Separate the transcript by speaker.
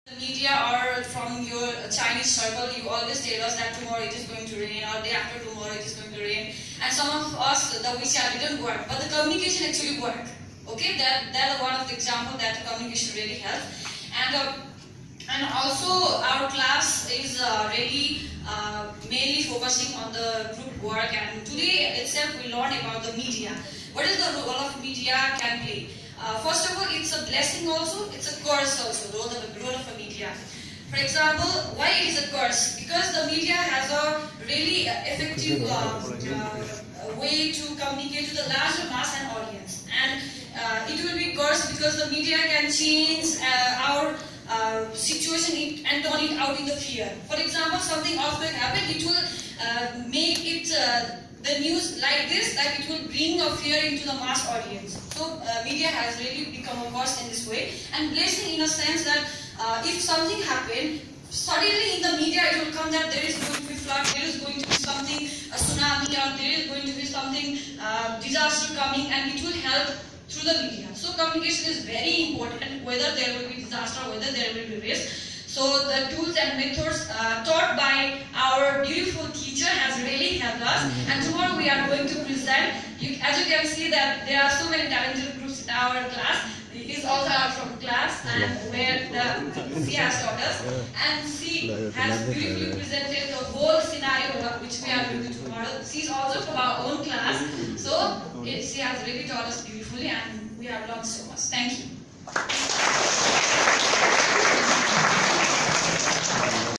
Speaker 1: Media or from your Chinese circle, you always tell us that tomorrow it is going to rain or day after tomorrow it is going to rain. And some of us, the WeChat didn't work, but the communication actually worked. Okay, that's one of the examples that communication really helps. And also our class is really mainly focusing on the group work. And today itself we learn about the media. What is the role of media can play? First of all, it's a blessing also, it's a curse also, the role of a media. For example, why it is a curse? Because the media has a really effective way to communicate to the larger mass and audience. And it will be curse because the media can change our situation and turn it out in the fear. For example, something often happen, it will make it the news like this, that it will bring a fear into the mass audience. So media has really become a curse in this way, and blessing in a sense that if something happened, suddenly in the media it will come that there is going to be flood, there is going to be something, a tsunami, or there is going to be something, disaster coming, and it will help through the media. So communication is very important, whether there will be disaster, whether there will be risk. So the tools and methods taught by our beautiful teacher has really helped us. And tomorrow we are going to present. As you can see that there are so many talented groups in our class. He is also from class, and where she has taught us. And she has beautifully presented the whole scenario which we are doing tomorrow. She is also from our own class. So she has really taught us beautifully, and we have learned so much. Thank you.